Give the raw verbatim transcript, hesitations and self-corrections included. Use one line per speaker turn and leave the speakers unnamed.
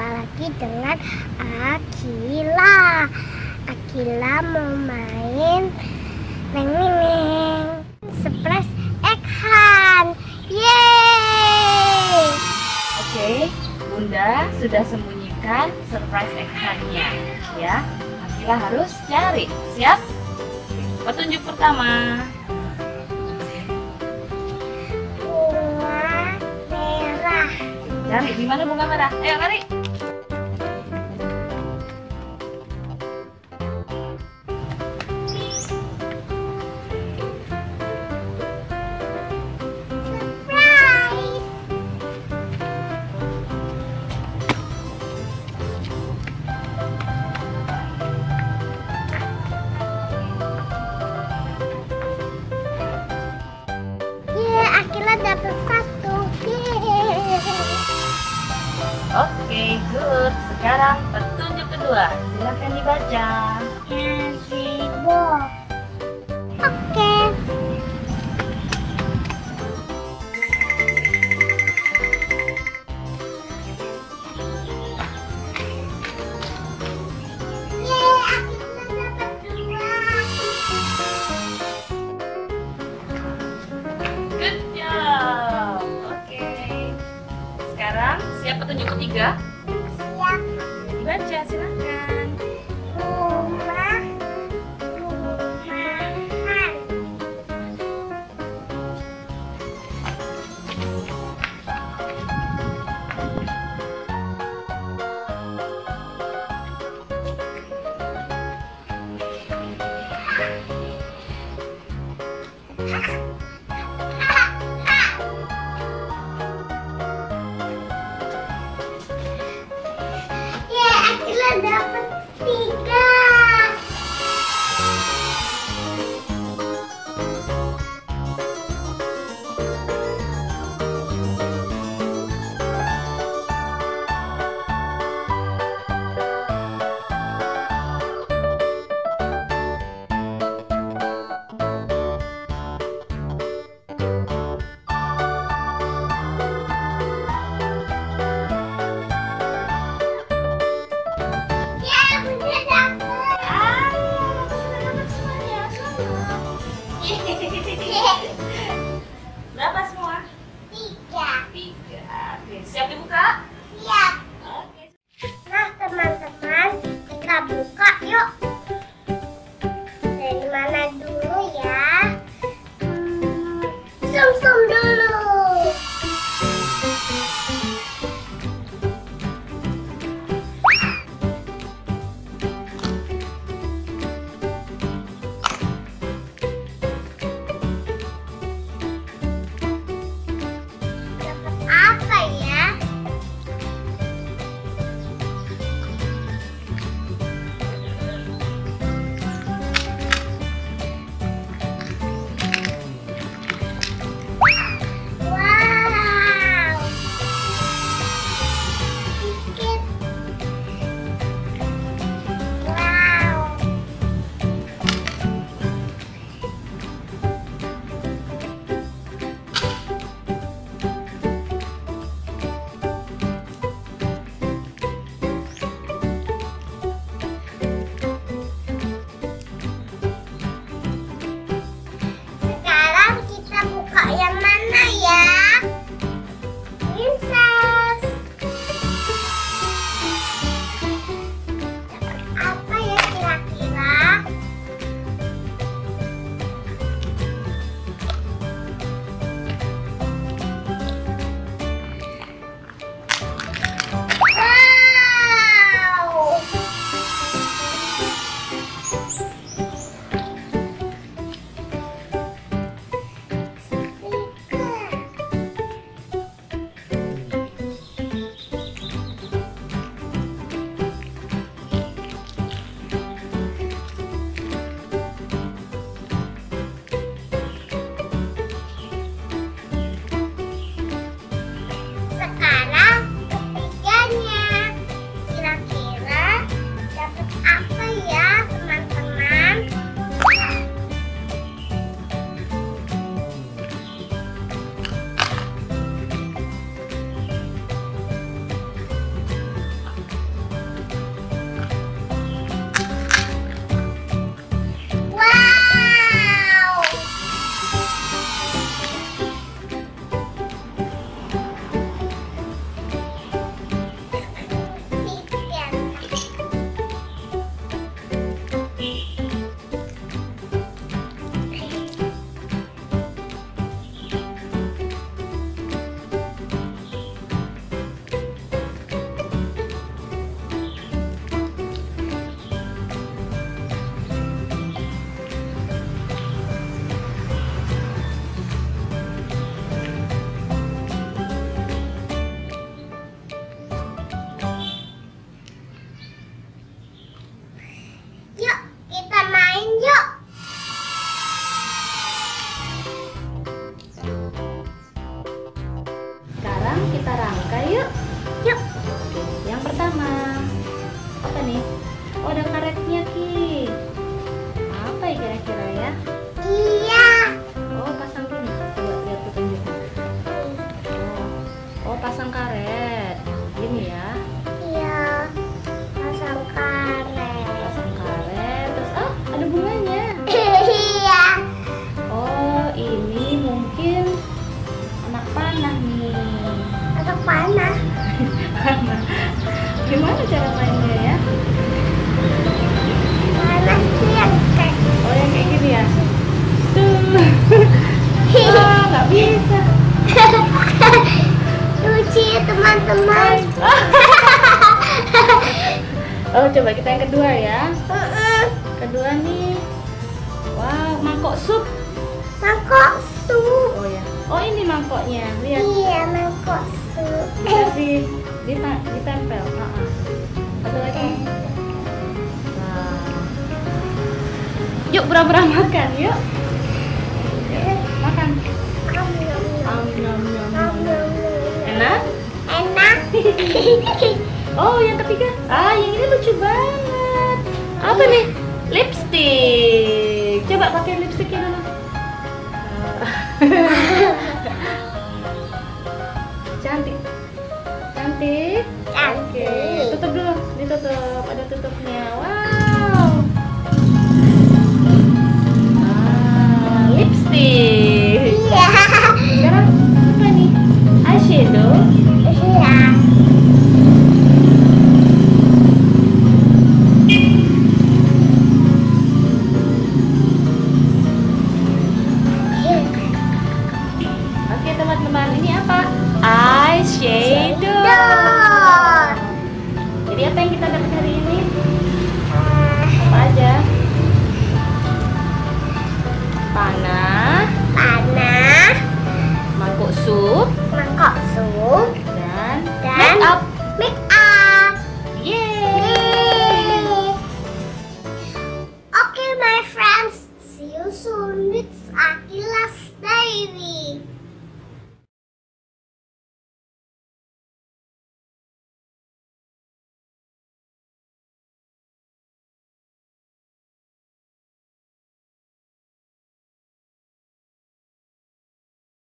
lagi dengan Akila. Akila mau main neng neng surprise egg hunt. Yeay!
Oke, Bunda sudah sembunyikan surprise egg hunt-nya ya. Akila harus cari. Siap? Petunjuk pertama.
Bunga merah.
Cari di mana bunga merah? Ayo lari.
Surprise! Yeay, Akila dapat satu. Yeay.
Oke, good. Sekarang petunjuk kedua. Silakan dibaca.
Gazebo. Oke. Yeay, Akila dapat dua.
Good job. Oke. Sekarang siap petunjuk ketiga?
Siap.
Dibaca, silakan.
Rumah rumahan. Yeay, Akila dapat tiga. Yeay, Bunda dapat.
ada karetnya, Ki. Apa ya kira-kira ya?
Iya.
Oh, pasang gini. Coba biar aku tunjukin. Oh, oh pasang karet. Gini ya.
Iya. Pasang karet.
Pasang karet. Terus ah, ada bunganya.
Iya.
Oh, ini mungkin anak panah nih.
Atau panah.
Panah. Gimana cara mainnya ya?
Panah tuh yang kayak.
Oh, yang kayak gini ya? Tuh. Ah, nggak bisa.
Lucu ya teman-teman.
Oh, coba kita yang kedua ya.
Mm-mm.
Kedua nih. Wow, mangkok sup.
Mangkok sup.
Oh ya. Oh, ini mangkoknya. Lihat.
Iya, mangkok sup.
Dikasih dita- ditempel. Ah, ah. Satu lagi. Nah. Yuk, pura-pura makan, yuk. Yuk, makan.
Am, nom, nom.
Am, nom, nom,
Am,
nom.
nom, nom.
Enak?
Enak.
Oh, yang ketiga. Ah, yang ini lucu banget. Apa nih? Lipstick. Coba pakai lipsticknya dulu. Cantik. Cantik.
Cantik.
Oke,